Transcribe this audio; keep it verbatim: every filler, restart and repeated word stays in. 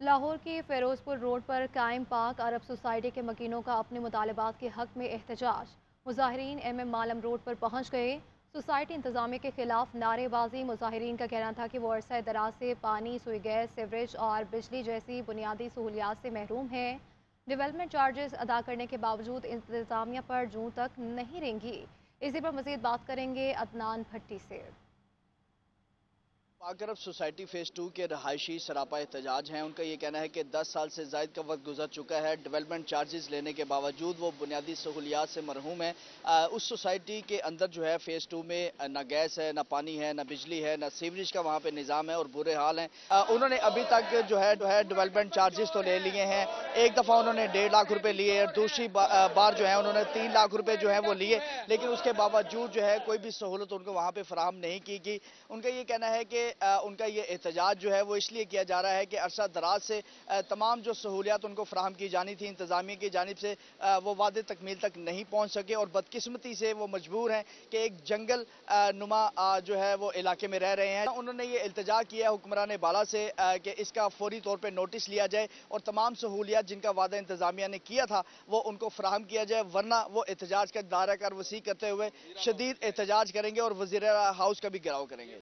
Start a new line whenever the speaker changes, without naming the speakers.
لاہور کی فیروزپور روڈ پر قائم پاک عرب سوسائٹی کے مکینوں کا اپنے مطالبات کے حق میں احتجاج۔ مظاہرین ایم ایم مالم روڈ پر پہنچ گئے۔ سوسائٹی انتظامیہ کے خلاف نعرے بازی۔ مظاہرین کا کہنا تھا کہ وہ عرصہ دراز سے پانی، سوئی گیس، سیوریج اور بجلی جیسی بنیادی سہولیات سے محروم ہیں۔ ڈیولپمنٹ چارجز ادا کرنے کے باوجود انتظامیہ پر جوں تک نہیں رینگی۔ اسی پر مزید بات کریں گے عدنان بھٹی سے۔
پاک عرب سوسائٹی فیس ٹو کے رہائشی سراپا احتجاج ہیں۔ ان کا یہ کہنا ہے کہ دس سال سے زائد کا وقت گزر چکا ہے، ڈیولپمنٹ چارجز لینے کے باوجود وہ بنیادی سہولیات سے محروم ہیں۔ اس سوسائٹی کے اندر جو ہے فیس ٹو میں نہ گیس ہے، نہ پانی ہے، نہ بجلی ہے، نہ سیوریج کا وہاں پہ نظام ہے اور برے حال ہیں۔ انہوں نے ابھی تک جو ہے ڈیولپمنٹ چارجز تو لے لیے ہیں۔ ایک دفعہ انہوں نے ڈیڑھ لاکھ روپے لیے اور دوسری بار جو ہے انہوں نے تین لاکھ روپے جو ہے وہ لیے، لیکن اس کے باوجود جو ہے کوئی بھی سہولت ان کو وہاں پہ فراہم نہیں کی گئی۔ ان کا یہ کہنا ہے کہ ان کا یہ احتجاج جو ہے وہ اس لیے کیا جا رہا ہے کہ عرصہ دراز سے تمام جو سہولیات ان کو فراہم کی جانی تھی انتظامیہ کی جانب سے وہ وعدے تکمیل تک نہیں پہنچ سکے، اور بدقسمتی سے وہ مجبور ہیں کہ ایک جنگل نما جو ہے وہ علاقے میں رہ رہے ہیں۔ انہوں نے یہ التجا کیا ہے حکمران بالا سے کہ اس کا فوری طور پہ نوٹس لیا جائے اور تمام سہولیات جن کا وعدہ انتظامیہ نے کیا تھا وہ ان کو فراہم کیا جائے، ورنہ وہ احتجاج کا دائرہ کار وسیع کرتے ہوئے شدید احتجاج کریں گے اور وزیر ہاؤس کا بھی گھیراؤ کریں گے۔